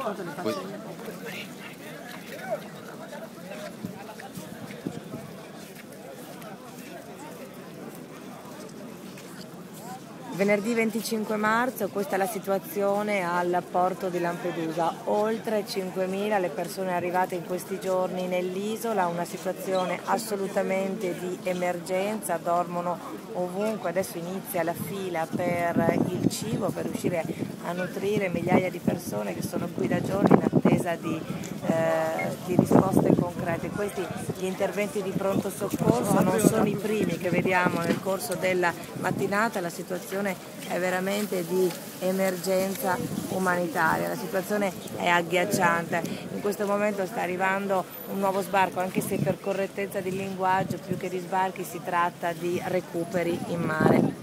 Venerdì 25 marzo, questa è la situazione al porto di Lampedusa, oltre 5.000 le persone arrivate in questi giorni nell'isola, una situazione assolutamente di emergenza, dormono ovunque, adesso inizia la fila per il cibo, per riuscire a nutrire migliaia di persone che sono qui da giorni in attesa di risposte concrete. Questi gli interventi di pronto soccorso non sono i primi che vediamo nel corso della mattinata, la situazione è veramente di emergenza umanitaria, la situazione è agghiacciante. In questo momento sta arrivando un nuovo sbarco, anche se per correttezza di linguaggio più che di sbarchi si tratta di recuperi in mare.